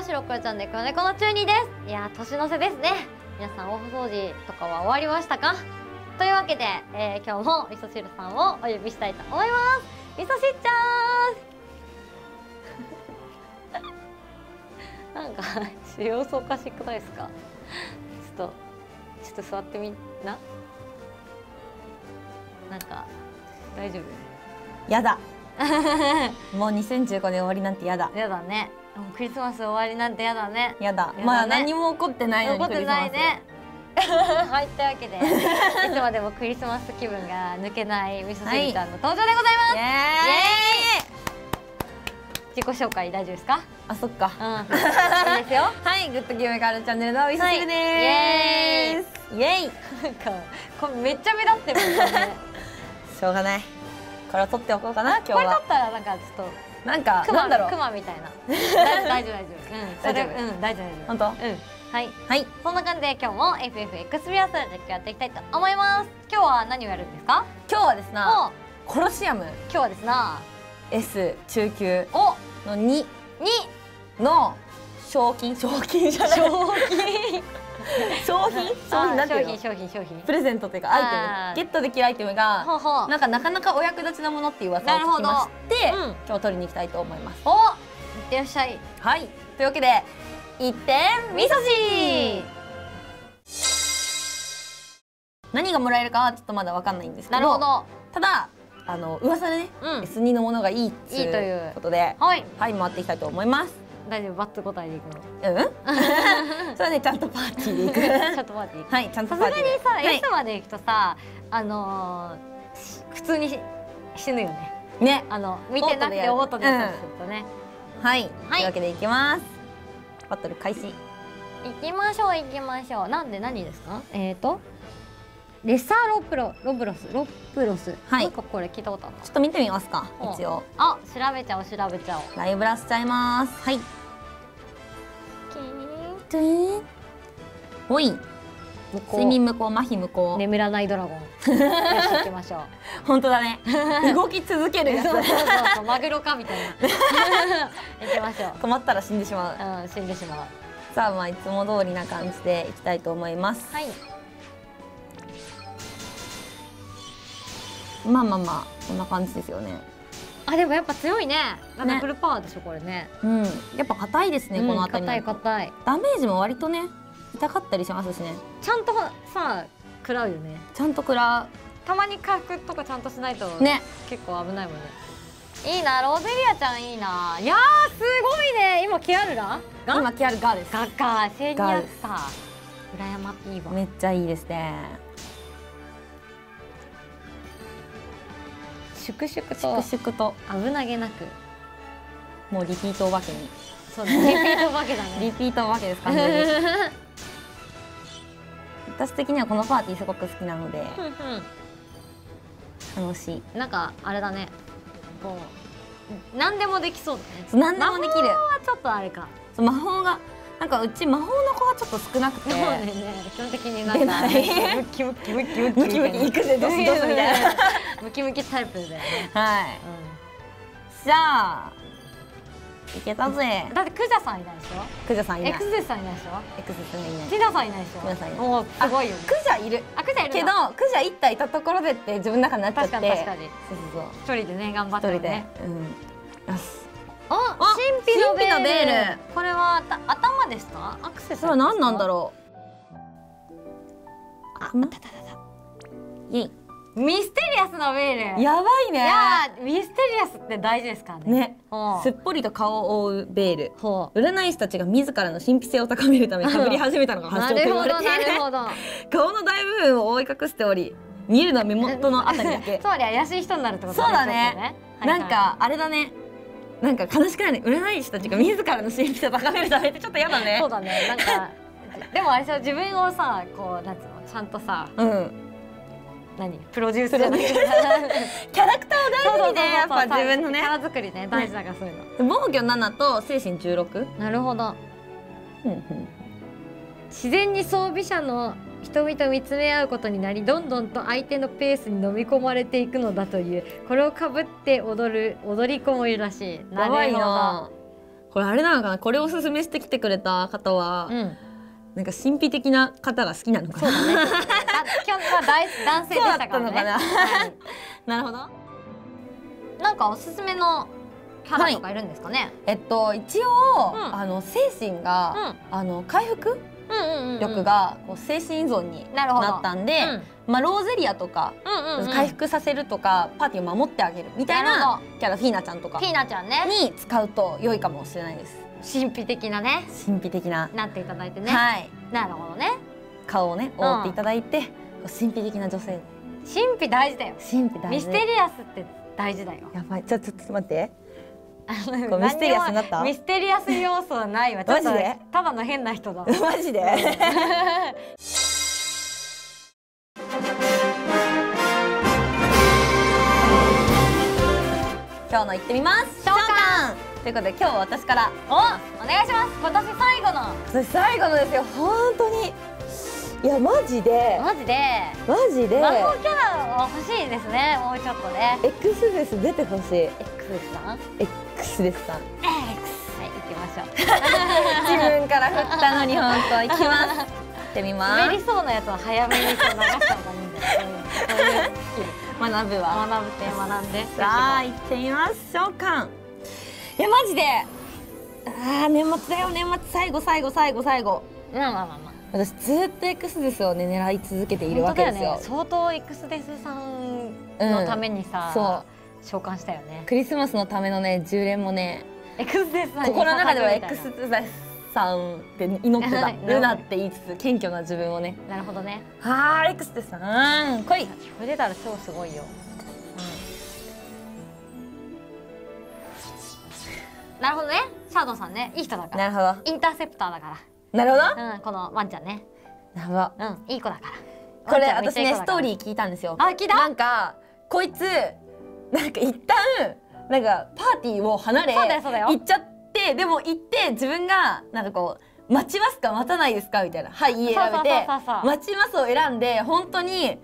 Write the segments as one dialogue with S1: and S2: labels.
S1: 白黒ちゃんで黒猫の中二です。いやー、年の瀬ですね。皆さん大掃除とかは終わりましたか？というわけで、今日も味噌汁さんをお呼びしたいと思います。味噌汁ちゃんなんか様子おかしくないですか？ちょっと座ってみな。なんか大丈夫？
S2: やだもう2015年終わりなんてやだ。
S1: やだね。もうクリスマス終わりなんてやだね。
S2: やだ。まだ何も起こってないのに
S1: 起こってないね。はい、というわけでいつまでもクリスマス気分が抜けない味噌汁ちゃんの登場でございます。イエーイ。自己紹介大丈夫ですか？
S2: あ、そっか。
S1: いいですよ。
S2: はい、グッドゲームガールチャンネルの味噌汁です。イエーイ。
S1: なんかこれめっちゃ目立ってるもんね。
S2: しょうがない。これを取っておこうかな今日は。
S1: これ取ったらなんかちょっと
S2: なんかなんだろう。
S1: クマみたいな。大丈夫大丈夫。
S2: 大丈夫。
S1: 大丈夫。
S2: 本当？
S1: はい。
S2: はい。
S1: そんな感じで今日も FFX ビアス実況やっていきたいと思います。今日は何をやるんですか？
S2: 今日はですな、コロシアム。
S1: 今日はですな、
S2: S 中級の2
S1: に
S2: の賞金じゃない。商品プレゼントというかアイテムゲットできるアイテムがなんかなかなかお役立ちなものっていう噂を聞きまして、今日取りに行きたいと思います。
S1: お、いってらっしゃい。
S2: はい、というわけでいってみそ汁。何がもらえるかはちょっとまだわかんないんですけど、ただ噂でね S2 のものがいいということで、はい回っていきたいと思います。
S1: 大丈夫、バッツ答えでいくの？
S2: それはね、ちゃんとパーティーでいく。
S1: ちゃんとパーティーいく。
S2: はい、ちゃんとパーティーで。
S1: さすがにさ、S まで行くとさ、普通に死ぬよね。ね、見てなくてオートでやったりするとね。はい、というわけでいきます。バトル開始。行きましょう行きましょう。なんで何ですか？レッサーロプロス。はい。なんかこれ聞いたことある。
S2: ちょっと見てみますか。一応。
S1: あ、調べちゃおう。
S2: ライブラしちゃいます。はい。おい。睡眠無効、麻痺無効。
S1: 眠らないドラゴン。よし、行きましょう。
S2: 本当だね。動き続けるやつ。
S1: そうマグロかみたいな。行きましょう。
S2: 止まったら死んでしまう。
S1: 死んでしまう。
S2: さあ、まあいつも通りな感じでいきたいと思います。はい。まあこんな感じですよね。
S1: あ、でもやっぱ強いね。ダブルパワーでしょこれね。
S2: やっぱ硬いですね、この辺り。
S1: 硬い。
S2: ダメージも割とね痛かったりしますしね。
S1: ちゃんとさ食らうよね。
S2: ちゃんと食らう。
S1: たまに回復とかちゃんとしないとね結構危ないもんね。いいな、ロゼリアちゃんいいな。いやーすごいね。今キアルラ？
S2: 今キアルガです。
S1: ガか1200さ。裏山ピーバー。
S2: めっちゃいいですね。
S1: 粛々と危なげなく、
S2: もうリピートお化けに。
S1: そうだ、リピートお化けだね。
S2: リピートお化けですかね。私的にはこのパーティーすごく好きなので楽しい。なんか
S1: あれだね、こう何でもできそうだ
S2: ね。何でもできる。
S1: 魔法はちょっとあれか。
S2: 魔法がなんかうち魔法の子がちょっと少なくて、基
S1: 本的になんかムキムキいくぜドスドスみたいなムキムキタイプだよね。はい。
S2: じゃあいけたぜ。
S1: だってクジャさんいないでしょ。
S2: クジャさんいない。
S1: エクスゼスさんいないでしょ。
S2: エクスゼスさんいない。
S1: ティナさんいないでしょ。
S2: ティナさんいない。
S1: おお、すごいよね。
S2: クジャいる。
S1: あ、クジャいる
S2: けどクジャ一体いたところでって自分の中になっちゃって。確
S1: かに。そう一人でね頑張ってね。よし。あ、神秘のベール。これは頭ですか？アクセサリー。
S2: それは何なんだろう。
S1: あった。
S2: イエイ。
S1: ミステリアスなベール。
S2: やばいね。
S1: いや、ミステリアスって大事ですからね。
S2: ね。すっぽりと顔を覆うベール。占い師たちが自らの神秘性を高めるためにかぶり始めたのが発祥と言われている。顔の大部分を覆い隠しており、見えるのは目元のあたりだけ。
S1: つまり怪しい人になるってこと
S2: そうだね。なんかあれだね。なんか悲しくないね。占い師たちが自らの神秘性を高めるためってちょっと嫌だね。
S1: そうだね。なんかでもあれさ、自分をさ、こうなんつうの、ちゃんとさ、プロデュースじゃなくてキャ
S2: ラクターを大事にね、やっぱ自分のね
S1: キャラ作りね大事だからそういうの。
S2: 防御7と精神16。
S1: なるほど。自然に装備者の瞳と見つめ合うことになり、どんどんと相手のペースに飲み込まれていくのだという。これをかぶって踊り子もいるらしい。
S2: やばいな。 これあれなのかな、これをおすすめしてきてくれた方は、なんか神秘的な方が好きなのかな。
S1: そうだね。今日は男性でしたからね。
S2: なるほど。
S1: なんかおすすめのキャラとかいるんですかね。
S2: 一応精神が回復力が精神依存になったんで、ローゼリアとか回復させるとかパーティーを守ってあげるみたいなキャラ、フィーナちゃんとかに使うと良いかもしれないです。
S1: 神秘的なね。
S2: 神秘的な。
S1: なっていただいてね。
S2: はい。
S1: なるほどね。
S2: 顔をね覆っていただいて、神秘的な女性。
S1: 神秘大事だよ。
S2: 神秘大事。
S1: ミステリアスって大事だよ。
S2: やばい。ちょっと待って。ミステリアスになった？
S1: ミステリアス要素はないわ。
S2: マジで？
S1: ただの変な人だ。
S2: マジで？今日の行ってみます。召喚ということで今日は私から
S1: お願いします。今年最後の。
S2: 今年最後のですよ。本当に。いやマジで。
S1: マジで。
S2: マジで。
S1: 魔法キャラは欲しいですね。もうちょっとね。
S2: X です出てほしい。
S1: X ですさん。
S2: X ですさん。
S1: はい行きましょう。
S2: 自分から振ったのに本当行きます。行ってみます。
S1: 滑りそうなやつは早めに流した方がいいんだよ。そういうスキル。
S2: 学ぶわ。
S1: 学ぶって学んで。
S2: さあ行ってみましょうか。いやマジで。年末だよ。年末最後。
S1: まあ。
S2: 私ずっと X デスをね狙い続けているわけですよ。
S1: 相当 X デスさんのためにさ、召喚したよね。
S2: クリスマスのためのね10連もね。
S1: X デスさん
S2: 心の中では X デスさんって祈ってた。ルナって言いつつ謙虚な自分をね。
S1: なるほどね。
S2: X デスさん来い。
S1: これ出たら超すごいよ。なるほどね。シャドウさんね、いい人だから。
S2: なるほど。
S1: インターセプターだから。
S2: なるほど。
S1: このワンちゃんね。
S2: なるほど。
S1: いい子だから。
S2: これ私ねストーリー聞いたんですよ。
S1: 聞いた？
S2: なんかこいつなんか一旦なんかパーティーを離れ行っちゃって、でも行って自分がなんかこう待ちますか待たないですかみたいな、はい家選べて待ちますを選んで本当に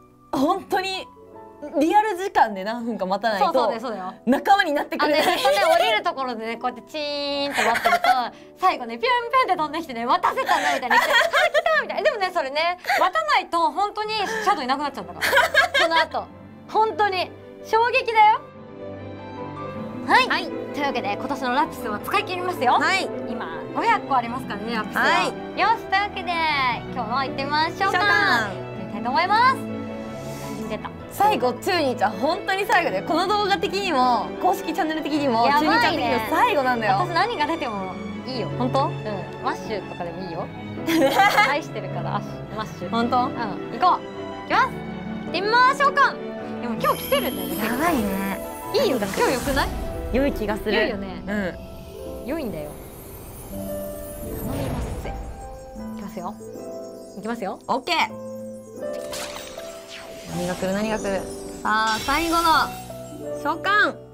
S2: リアル時間で何分か待たないと仲間になってくれない。
S1: 降りるところでねこうやってチーンって待ってると最後ねピュンピュンって飛んできてね待たせたんだみたいな来て「来た!」みたいな。でもねそれね待たないと本当にシャドウいなくなっちゃったからその後本当に衝撃だよ。はい、というわけで今年のラピスは使い切りますよ。今500個ありますからねラピスは。よしというわけで今日も行ってみましょうか。やりたいと思います。出た
S2: 最後チューニーちゃん本当に最後で、この動画的にも公式チャンネル的にもチューニーちゃん的にも最後なんだよ。
S1: 私何が出てもいいよ。
S2: 本当？
S1: マッシュとかでもいいよ。愛してるからマッシュ。
S2: 本当？
S1: 行こう。行きます。行ってみましょうか。でも今日来てるんだよね。
S2: やばいね。
S1: いいよ。今日良くない？
S2: 良い気がする。
S1: 良いよね。良いんだよ。頼みますぜ。いきますよ。いきますよ。
S2: オッケー。何が来る何が来る。さあ最後の召喚。フラン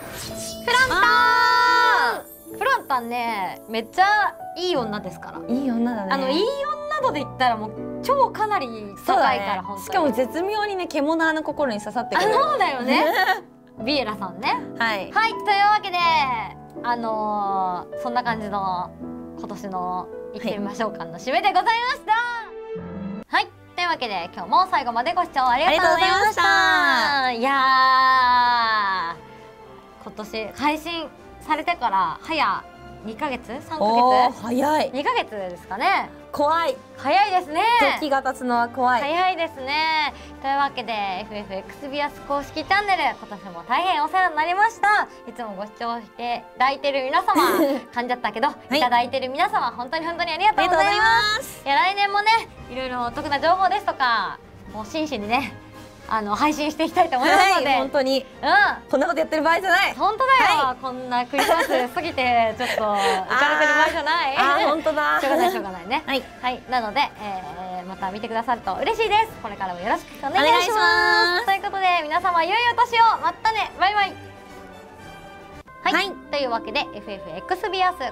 S2: タ
S1: ン。フランタンねめっちゃいい女ですから。
S2: いい女だね。
S1: いい女度で言ったらもう超かなり高いから本当に。
S2: しかも絶妙にね獣の心に刺さってくる。
S1: そうだよね。ビエラさんね。はい。というわけでそんな感じの今年の行ってみましょうかの締めでございました。はい。というわけで今日も最後までご視聴ありがとうございました。いや今年配信されてから早2ヶ月3ヶ月
S2: 早い。
S1: 2ヶ月ですかね。
S2: 怖い。
S1: 早いですね。
S2: 時が経つのは怖い。
S1: 早いですね。というわけで FFX ビアス公式チャンネル今年も大変お世話になりました。いつもご視聴していただいている皆様噛んじゃったけど、いただいている皆様本当にありがとうございます。いや来年もねいろいろお得な情報ですとかもう真摯にね配信していきたいと思いますので、
S2: 本当にこんなことやってる場合じゃない。
S1: 本当だよ。こんなクリスマス過ぎてちょっと浮かれてる場合じゃない。
S2: 本当だ。
S1: しょうがないね。はい。なのでまた見てくださると嬉しいです。これからもよろしくお願いします。ということで皆様良いお年を。またね。バイバイ。はい。というわけで FFX ビアス